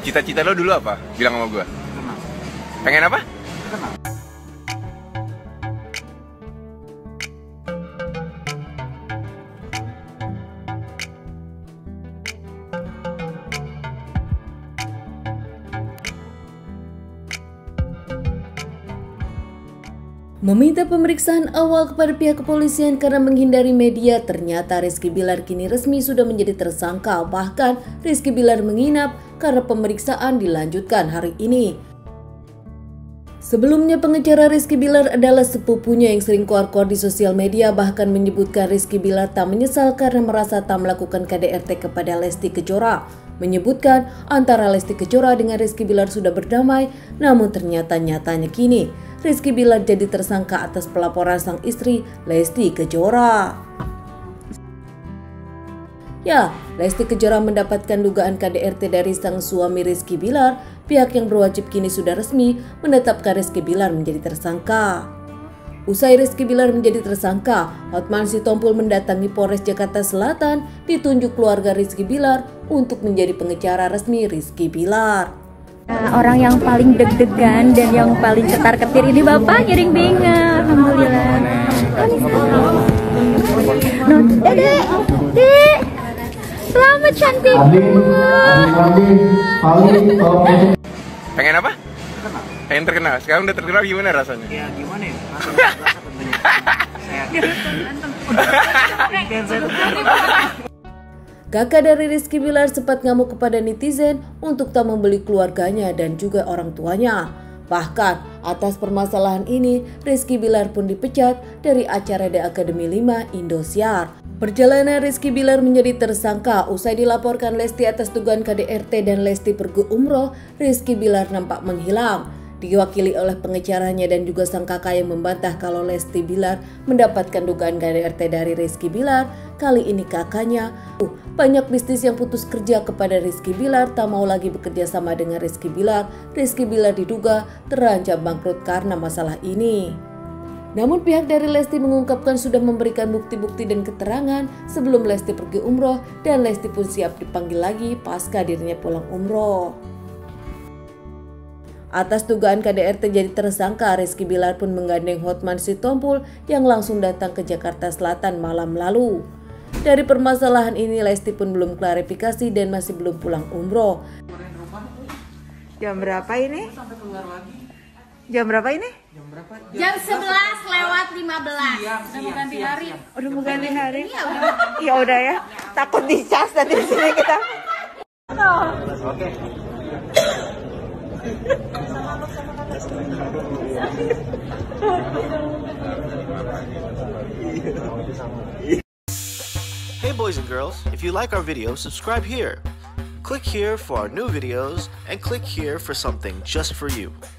Cita-cita lo dulu apa? Bilang sama gue. Pengen apa? Meminta pemeriksaan awal kepada pihak kepolisian karena menghindari media, ternyata Rizky Bilar kini resmi sudah menjadi tersangka. Bahkan Rizky Bilar menginap karena pemeriksaan dilanjutkan hari ini. Sebelumnya pengacara Rizky Bilar adalah sepupunya yang sering keluar-keluar di sosial media, bahkan menyebutkan Rizky Bilar tak menyesal karena merasa tak melakukan KDRT kepada Lesti Kejora. Menyebutkan antara Lesti Kejora dengan Rizky Bilar sudah berdamai, namun ternyata nyatanya kini Rizky Bilar jadi tersangka atas pelaporan sang istri Lesti Kejora. Ya, Lesti Kejora mendapatkan dugaan KDRT dari sang suami Rizky Bilar. Pihak yang berwajib kini sudah resmi menetapkan Rizky Bilar menjadi tersangka. Usai Rizky Bilar menjadi tersangka, Hotman Sitompul mendatangi Polres Jakarta Selatan, ditunjuk keluarga Rizky Bilar untuk menjadi pengacara resmi Rizky Bilar. Orang yang paling deg-degan dan yang paling ketar-ketir ini Bapak Giring Binga, alhamdulillah. Dek, selamat cantik. Pengen apa? Pengen terkenal. Sekarang udah terkenal, gimana rasanya? Ya gimana ya? Rasa tentunya. Kakak dari Rizky Bilar sempat ngamuk kepada netizen untuk tak membeli keluarganya dan juga orang tuanya. Bahkan atas permasalahan ini, Rizky Bilar pun dipecat dari acara The Academy 5 Indosiar. Perjalanan Rizky Bilar menjadi tersangka usai dilaporkan Lesti atas dugaan KDRT dan Lesti pergi umroh, Rizky Bilar nampak menghilang. Diwakili oleh pengacaranya dan juga sang kakak yang membantah kalau Lesti Bilar mendapatkan dugaan KDRT dari Rizky Bilar. Kali ini kakaknya, banyak bisnis yang putus kerja kepada Rizky Bilar, tak mau lagi bekerja sama dengan Rizky Bilar. Rizky Bilar diduga terancam bangkrut karena masalah ini. Namun pihak dari Lesti mengungkapkan sudah memberikan bukti-bukti dan keterangan sebelum Lesti pergi umroh, dan Lesti pun siap dipanggil lagi pasca dirinya pulang umroh. Atas dugaan KDRT jadi tersangka, Rizky Bilar pun menggandeng Hotman Sitompul yang langsung datang ke Jakarta Selatan malam lalu. Dari permasalahan ini, Lesti pun belum klarifikasi dan masih belum pulang umroh. Jam berapa ini? Jam berapa ini? Jam 11 lewat 15. Udah mau ganti hari. Udah mau ganti hari? Ya udah ya. Takut dicas nanti di sini kita. Oke. Hey boys and girls, if you like our video, subscribe here. Click here for our new videos and click here for something just for you.